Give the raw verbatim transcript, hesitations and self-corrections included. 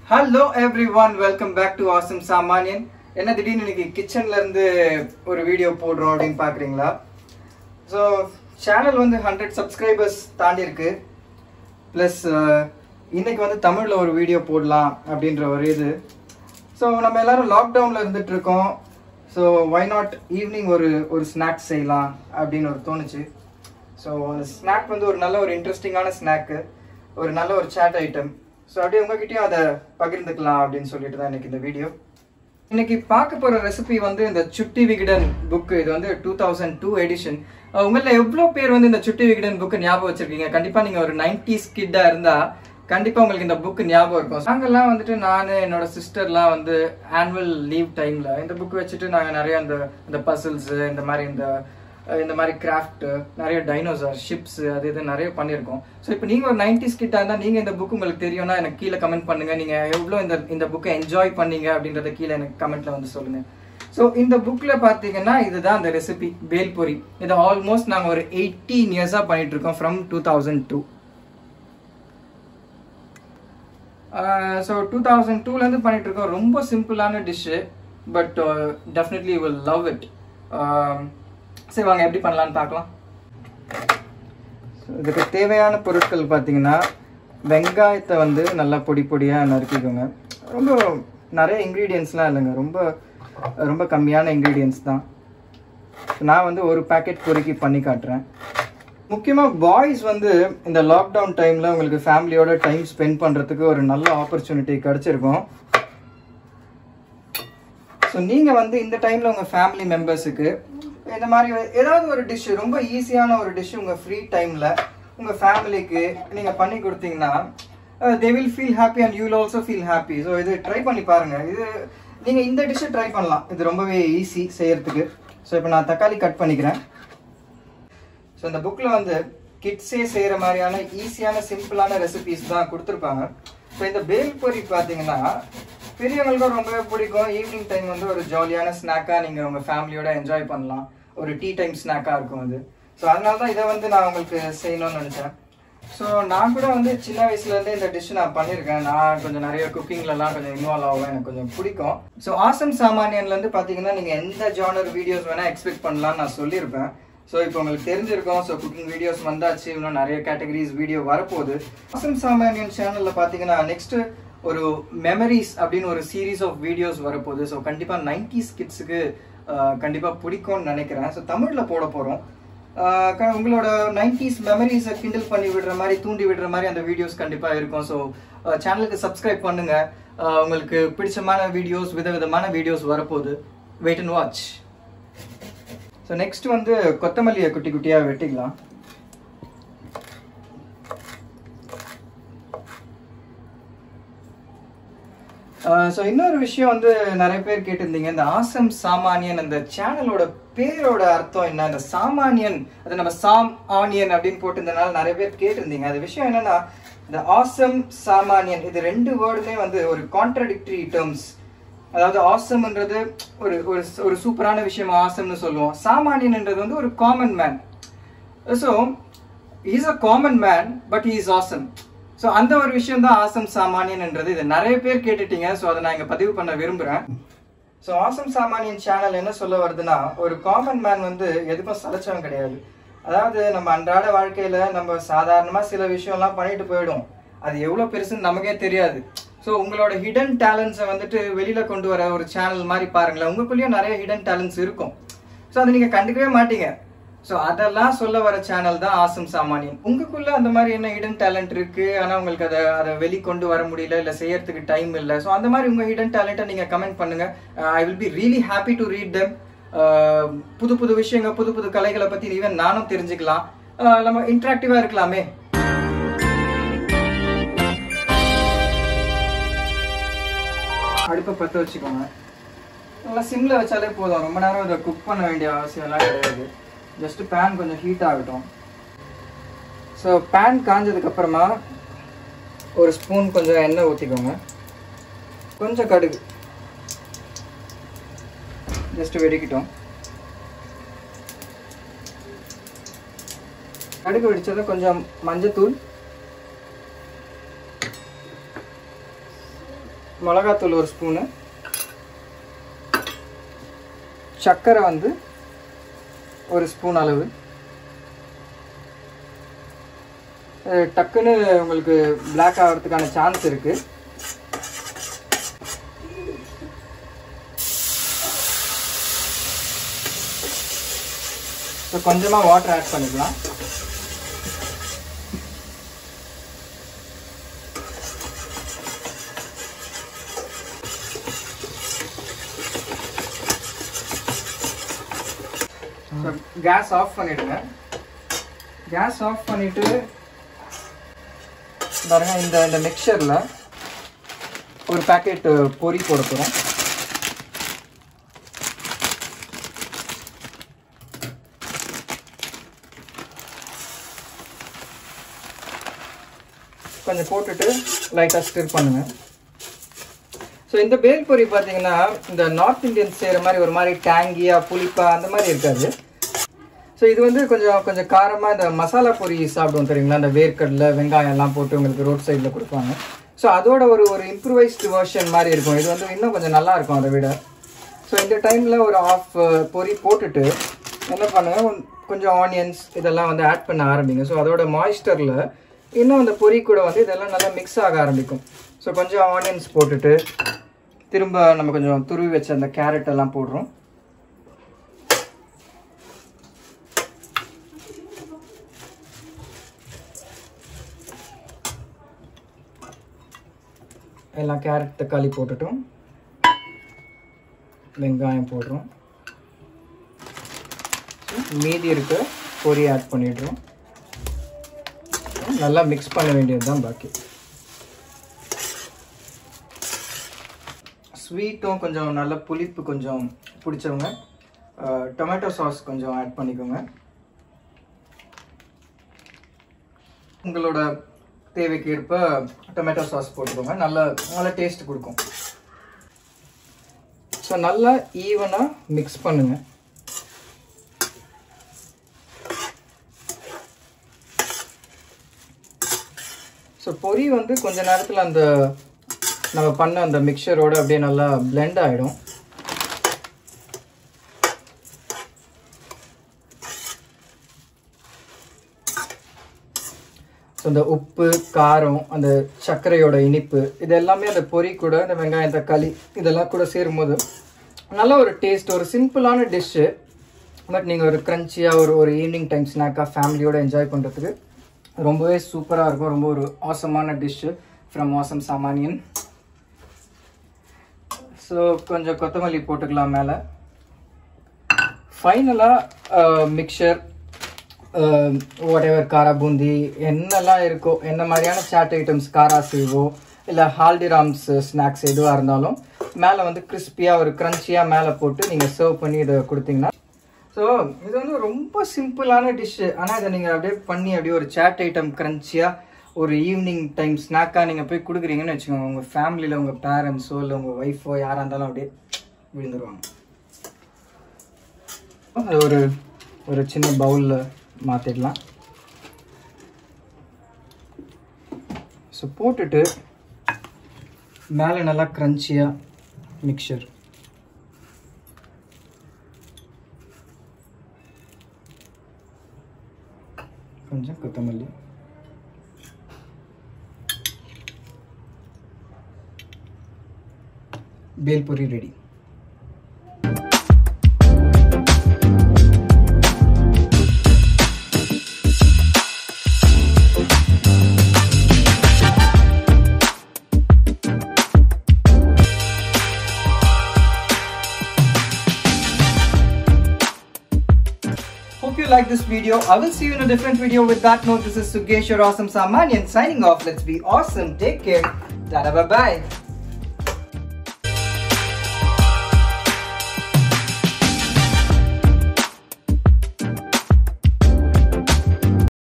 Hello everyone, welcome back to Awesome Samanyan. என்ன திடீர்னு இன்னைக்கு கிச்சன்ல இருந்து ஒரு வீடியோ போடுறோம் அப்படினு பாக்குறீங்களா? சோ சேனல் வந்து ஹண்ட்ரட் சப்ஸ்கிரைபர்ஸ் தாண்டி இருக்கு. பிளஸ் இன்னைக்கு வந்து தமிழ்ல ஒரு வீடியோ போடலாம் அப்படின்ற ஒரு இது. சோ நம்ம எல்லாரும் லாக்டவுன்ல இருந்துட்டு இருக்கோம். சோ why not ஈவினிங் ஒரு ஒரு ஸ்நாக்ஸ் செய்யலாம் அப்படினு ஒரு தோணுச்சு. சோ அந்த ஸ்நாக் வந்து ஒரு நல்ல ஒரு இன்ட்ரஸ்டிங்கான ஸ்நாக், ஒரு நல்ல ஒரு சாட் ஐட்டம். ஸோ அப்படியே உங்ககிட்டயும் அதை பகிர்ந்துக்கலாம் அப்படின்னு சொல்லிட்டு தான் இன்னைக்கு இந்த வீடியோ. இன்னைக்கு பார்க்க போகிற ரெசிபி வந்து இந்த சுட்டி விகடன் புக்கு. இது வந்து டூ தௌசண்ட் டூ எடிஷன். உங்களில் எவ்வளோ பேர் வந்து இந்த சுட்டி விகடன் புக்கு ஞாபகம் வச்சிருக்கீங்க? கண்டிப்பாக நீங்கள் ஒரு நைன்டிஸ் கிட்டாக இருந்தால் கண்டிப்பாக உங்களுக்கு இந்த புக்கு ஞாபகம் இருக்கும். நாங்கள்லாம் வந்துட்டு நான் என்னோட சிஸ்டர்லாம் வந்து ஆனுவல் லீவ் டைமில் இந்த புக்கு வச்சுட்டு நாங்கள் நிறைய இந்த இந்த பசில்ஸு இந்த மாதிரி இந்த இந்த மாதிரி கிராஃப்ட், நிறைய டைனோசர் ஷிப்ஸ் அது இது நிறைய பண்ணியிருக்கோம். ஸோ இப்போ நீங்கள் ஒரு நைன்டிஸ் கிட்ட இருந்தால் நீங்கள் இந்த புக் உங்களுக்கு தெரியும்னா எனக்கு கீழே கமெண்ட் பண்ணுங்கள். நீங்கள் எவ்வளோ இந்த இந்த புக்கை என்ஜாய் பண்ணீங்க அப்படின்றத கீழே எனக்கு கமெண்ட்டில் வந்து சொல்லுங்கள். ஸோ இந்த புக்கில் பார்த்தீங்கன்னா இதுதான் இந்த ரெசிபி பேல்பூரி. இதை ஆல்மோஸ்ட் நாங்கள் ஒரு எயிட்டீன் இயர்ஸாக பண்ணிட்டு இருக்கோம் from two thousand two. So two thousand டூலேருந்து பண்ணிட்டு இருக்கோம். ரொம்ப சிம்பிளான dish, but definitely you will love it. சரி வாங்க எப்படி பண்ணலான்னு பார்க்கலாம். இதுக்கு தேவையான பொருட்கள் பார்த்தீங்கன்னா வெங்காயத்தை வந்து நல்லா பொடி பொடியாக நறுக்கிக்கோங்க. ரொம்ப நிறைய இன்க்ரீடியன்ஸ்லாம் இல்லைங்க, ரொம்ப ரொம்ப கம்மியான இன்க்ரீடியன்ஸ் தான். நான் வந்து ஒரு பேக்கெட் பொறுக்கி பண்ணி காட்டுறேன். முக்கியமாக பாய்ஸ் வந்து இந்த லாக்டவுன் டைமில் உங்களுக்கு ஃபேமிலியோட டைம் ஸ்பெண்ட் பண்ணுறதுக்கு ஒரு நல்ல ஆப்பர்ச்சுனிட்டி கிடச்சிருக்கும். ஸோ நீங்கள் வந்து இந்த டைமில் உங்கள் ஃபேமிலி மெம்பர்ஸுக்கு இந்த மாதிரி ஏதாவது ஒரு டிஷ்ஷு, ரொம்ப ஈஸியான ஒரு டிஷ்ஷு உங்கள் ஃப்ரீ டைமில் உங்கள் ஃபேமிலிக்கு நீங்கள் பண்ணி கொடுத்தீங்கன்னா they will feel happy and you will also feel happy. So இது ட்ரை பண்ணி பாருங்கள். இது நீங்கள் இந்த டிஷ்ஷை ட்ரை பண்ணலாம். இது ரொம்பவே ஈஸி செய்யறதுக்கு. ஸோ இப்போ நான் தக்காளி கட் பண்ணிக்கிறேன். ஸோ இந்த புக்கில் வந்து கிட்ஸே செய்கிற மாதிரியான ஈஸியான சிம்பிளான ரெசிபீஸ் தான் கொடுத்துருப்பாங்க. ஸோ இந்த பேல்பூரி பார்த்தீங்கன்னா பெரியவங்களுக்கும் ரொம்பவே பிடிக்கும். ஈவினிங் டைம் வந்து ஒரு ஜாலியான ஸ்நாக்காக நீங்கள் உங்கள் ஃபேமிலியோட என்ஜாய் பண்ணலாம். ஒரு டீ டைம் ஸ்நாக்காக இருக்கும் அது. ஸோ அதனால தான் இதை வந்து நான் உங்களுக்கு செய்யணும்னு நினச்சேன். ஸோ நான் கூட வந்து சின்ன வயசுலேருந்தே இந்த டிஷ் நான் பண்ணியிருக்கேன். நான் கொஞ்சம் நிறைய குக்கிங்லலாம் கொஞ்சம் இன்வால்வ் ஆகும், எனக்கு கொஞ்சம் பிடிக்கும். ஸோ ஆசம் சாமானியன்லேருந்து பார்த்தீங்கன்னா நீங்கள் எந்த ஜானர் வீடியோஸ் வேணால் எக்ஸ்பெக்ட் பண்ணலாம்னு நான் சொல்லியிருப்பேன். ஸோ இப்போ உங்களுக்கு தெரிஞ்சிருக்கும். ஸோ குக்கிங் வீடியோஸ் வந்தாச்சு, இன்னும் நிறைய கேட்டகரிஸ் வீடியோ வரப்போகுது. ஆசம் சாமானியன் சேனலில் பார்த்தீங்கன்னா நெக்ஸ்ட்டு ஒரு மெமரிஸ் அப்படின்னு ஒரு சீரீஸ் ஆஃப் வீடியோஸ் வரப்போகுது. ஸோ கண்டிப்பாக நைன்டிஸ் கிட்ஸுக்கு கண்டிப்பாக பிடிக்கும்னு நினைக்கிறேன். ஸோ தமிழில் போட போகிறோம். உங்களோட நைன்டிஸ் மெமரிஸை கிண்டில் பண்ணி விடுற மாதிரி, தூண்டி விடுற மாதிரி அந்த வீடியோஸ் கண்டிப்பாக இருக்கும். ஸோ சேனலுக்கு சப்ஸ்கிரைப் பண்ணுங்கள். உங்களுக்கு பிடிச்சமான வீடியோஸ், விதவிதமான வீடியோஸ் வரப்போகுது. Wait and watch. So next வந்து கொத்தமல்லியை குட்டி குட்டியாக வெட்டிக்கலாம். ஸோ இன்னொரு விஷயம் வந்து நிறைய பேர் கேட்டிருந்தீங்க, இந்த ஆசம் சாமானியன் அந்த சேனலோட பேரோட அர்த்தம் என்ன? இந்த சாமானியன் அது நம்ம சாம் ஆனியன் அப்படின்னு போட்டிருந்தனால நிறைய பேர் கேட்டிருந்தீங்க. அது விஷயம் என்னன்னா, இந்த ஆசம் சாமானியன் இது ரெண்டு வேர்டுமே வந்து ஒரு கான்ட்ரடிக்டரி டேர்ம்ஸ். அதாவது ஆசம்ன்றது ஒரு ஒரு சூப்பரான விஷயம் ஆசம்னு சொல்லுவோம். சாமானியன்ன்றது வந்து ஒரு common man. So is a common man but he is awesome. So அந்த ஒரு விஷயம் தான் ஆசம் சாமானியன்ன்றது. இது நிறைய பேர் கேட்டுட்டீங்க. ஸோ அதை நான் இங்கே பதிவு பண்ண விரும்புகிறேன். ஸோ ஆசம் சாமானியன் சேனல் என்ன சொல்ல வருதுன்னா, ஒரு காமன் மேன் வந்து எதுக்கும் சலைச்சவன் கிடையாது. அதாவது நம்ம அன்றாட வாழ்க்கையில் நம்ம சாதாரணமாக சில விஷயம்லாம் பண்ணிட்டு போயிடும். அது எவ்வளோ பெருசுன்னு நமக்கே தெரியாது. ஸோ உங்களோட ஹிடன் டேலண்ட்ஸை வந்துட்டு வெளியில் கொண்டு வர ஒரு சேனல் மாதிரி பாருங்களேன். உங்களுக்குள்ளேயும் நிறைய ஹிடன் டேலண்ட்ஸ் இருக்கும். ஸோ அதை நீங்கள் கண்டுக்கவே மாட்டீங்க. ஸோ அதெல்லாம் சொல்ல வர சேனல் தான் ஆசம் சாமானியன். உங்களுக்குள்ள அந்த மாதிரி என்ன ஹிடன் டேலண்ட் இருக்கு, ஆனால் உங்களுக்கு அதை அதை வெளி கொண்டு வர முடியல, இல்லை செய்யறதுக்கு டைம் இல்லை. ஸோ அந்த மாதிரி உங்கள் ஹிடன் டேலண்ட்டை நீங்கள் கமெண்ட் பண்ணுங்க. I will be really happy to read them. புது புது விஷயங்கள், புது புது கலைகளை பற்றி ஈவன் நானும் தெரிஞ்சுக்கலாம். நம்ம இன்ட்ராக்டிவாக இருக்கலாமே. அடுப்பை பற்ற வச்சுக்கோங்க. நல்லா சிம்மில் வச்சாலே போதும். ரொம்ப நேரம் இதை குக் பண்ண வேண்டிய அவசியம்லாம் கிடையாது. ஜஸ்ட் பேன் கொஞ்சம் ஹீட் ஆகட்டும். ஸோ பேன் காஞ்சதுக்கப்புறமா ஒரு ஸ்பூன் கொஞ்சம் எண்ணெய் ஊற்றிக்கோங்க. கொஞ்சம் கடுகு ஜஸ்ட் வெடிக்கிட்டோம். கடுகு வெடிச்சதை கொஞ்சம் மஞ்சத்தூள், மிளகாத்தூள் ஒரு ஸ்பூனு, சர்க்கரை வந்து ஒரு ஸ்பூன் அளவு. டக்குன்னு உங்களுக்கு பிளாக் ஆகிறதுக்கான சான்ஸ் இருக்கு. ஸோ கொஞ்சமாக வாட்டர் ஆட் பண்ணிக்கலாம். கேஸ் ஆஃப் பண்ணிடுங்க. கேஸ் ஆஃப் பண்ணிட்டு பாருங்க, இந்த இந்த மிக்சரில் ஒரு பேக்கெட் பொரி போட போகிறோம். கொஞ்சம் போட்டுட்டு லைட்டாக ஸ்டிர் பண்ணுங்க. ஸோ இந்த பேல் பொரி பார்த்தீங்கன்னா இந்த நார்த் இந்தியன்ஸ் செய்கிற மாதிரி ஒரு மாதிரி டேங்கியாக புளிப்பா அந்த மாதிரி இருக்காது. ஸோ இது வந்து கொஞ்சம் கொஞ்சம் காரமாக இந்த மசாலா பொரி சாப்பிடுவோம் தெரியுங்களா, இந்த வேர்க்கடலை வெங்காயம் எல்லாம் போட்டு உங்களுக்கு ரோட் சைடில் கொடுப்பாங்க. ஸோ அதோட ஒரு ஒரு இம்ப்ரூவைஸ்டு வெர்ஷன் மாதிரி இருக்கும். இது வந்து இன்னும் கொஞ்சம் நல்லா இருக்கும் அதை விட. ஸோ இந்த டைமில் ஒரு ஆஃப் பொரி போட்டுட்டு என்ன பண்ணுங்க, கொஞ்சம் ஆனியன்ஸ் இதெல்லாம் வந்து ஆட் பண்ண ஆரம்பிங்க. ஸோ அதோட மாய்ஸ்டரில் இன்னும் அந்த பொரி கூட வந்து இதெல்லாம் நல்லா மிக்ஸ் ஆக ஆரம்பிக்கும். ஸோ கொஞ்சம் ஆனியன்ஸ் போட்டுட்டு திரும்ப நம்ம கொஞ்சம் துருவி வச்ச அந்த கேரட் எல்லாம் போடுறோம். எல்லாம் கேரட் தக்காளி போட்டுட்டோம், வெங்காயம் போடுறோம், மீதி இருக்க பொரி ஆட் பண்ணிடுறோம். நல்லா மிக்ஸ் பண்ண வேண்டியது தான் பாக்கி. ஸ்வீட்டும் கொஞ்சம் நல்ல புளிப்பு கொஞ்சம் பிடிச்சவங்க டொமேட்டோ சாஸ் கொஞ்சம் ஆட் பண்ணிக்கோங்க. உங்களோட தேவைக்கு ஏற்ப டொமேட்டோ சாஸ் போட்டுக்கோங்க, நல்ல நல்ல டேஸ்ட் கொடுக்கும். ஸோ நல்லா ஈவனாக மிக்ஸ் பண்ணுங்க. ஸோ பொரி வந்து கொஞ்ச நேரத்தில் அந்த நம்ம பண்ண அந்த மிக்சரோட அப்படியே நல்லா பிளெண்ட் ஆகிடும். ஸோ அந்த உப்பு காரம் அந்த சர்க்கரையோட இனிப்பு இது எல்லாமே அந்த பொரி கூட இந்த வெங்காயம் தக்காளி இதெல்லாம் கூட சேரும்போது நல்ல ஒரு டேஸ்ட். ஒரு சிம்பிளான டிஷ்ஷு, பட் நீங்கள் ஒரு க்ரன்ச்சியாக ஒரு ஒரு ஈவினிங் டைம் ஸ்நாக்காக ஃபேமிலியோடு என்ஜாய் பண்ணுறதுக்கு ரொம்பவே சூப்பராக இருக்கும். ரொம்ப ஒரு ஆசமான dish from awesome Samaniyan. So கொஞ்சம் கொத்தமல்லி போட்டுக்கலாம் மேலே. ஃபைனலாக மிக்சர் வாட் எவர் காரா பூந்தி என்னெல்லாம் இருக்கோ, என்ன மாதிரியான சாட் ஐட்டம்ஸ் காரா சேவோ இல்லை ஹால்டிராம்ஸ் ஸ்நாக்ஸ் எதுவாக இருந்தாலும் மேலே வந்து கிறிஸ்பியாக ஒரு க்ரன்ச்சியாக மேலே போட்டு நீங்கள் சர்வ் பண்ணி இதை கொடுத்தீங்கன்னா. ஸோ இது வந்து ரொம்ப சிம்பிளான டிஷ்ஷு, ஆனால் இதை நீங்கள் அப்படியே பண்ணி அப்படியே ஒரு சாட் ஐட்டம் க்ரன்ச்சியாக ஒரு ஈவினிங் டைம் ஸ்நாக்காக நீங்கள் போய் கொடுக்குறீங்கன்னு வச்சுக்கோங்க, உங்கள் ஃபேமிலியில் உங்கள் பேரண்ட்ஸோ இல்லை உங்கள் ஒய்ஃபோ யாராக இருந்தாலும் அப்படியே விழுந்துருவாங்க. அது ஒரு ஒரு சின்ன பவுலில் மாற்றிடலாம். ஸோ போட்டுட்டு மேலே நல்லா க்ரன்ச்சியாக மிக்சர், கொஞ்சம் கொத்தமல்லி, bhelpuri ready. Hope you like this video. I will see you in a different video. With that note, this is Sugesh, your awesome Samanyan, signing off. Let's be awesome. Take care. Tada, bye bye.